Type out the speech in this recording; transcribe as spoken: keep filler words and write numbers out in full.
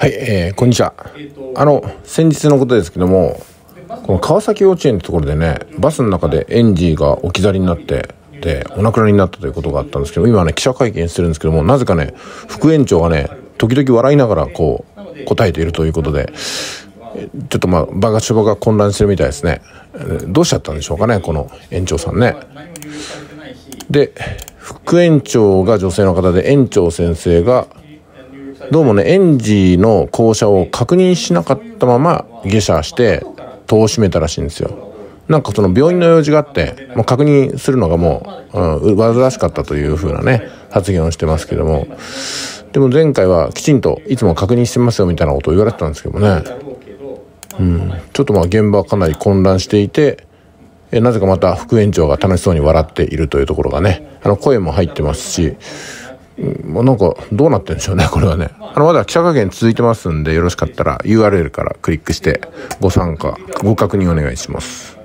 はい、えー、こんにちは。あの先日のことですけども、この川崎幼稚園ってところでね、バスの中で園児が置き去りになってでお亡くなりになったということがあったんですけど、今ね記者会見してるんですけども、なぜかね副園長がね時々笑いながらこう答えているということで、ちょっとまあ場が所場が混乱してるみたいですね。どうしちゃったんでしょうかね、この園長さんね。で副園長が女性の方で、園長先生がどうもね園児の降車を確認しなかったまま下車して戸を閉めたらしいんですよ。なんかその病院の用事があって、もう確認するのがもう、うん、煩わしかったという風なね発言をしてますけども、でも前回はきちんといつも確認してますよみたいなことを言われてたんですけどもね、うん、ちょっとまあ現場はかなり混乱していて、えなぜかまた副園長が楽しそうに笑っているというところがね、あの声も入ってますし、もうなんかどうなってるんでしょうね、これはね。あのまだ記者会見続いてますんで、よろしかったら ユーアールエル からクリックしてご参加ご確認お願いします。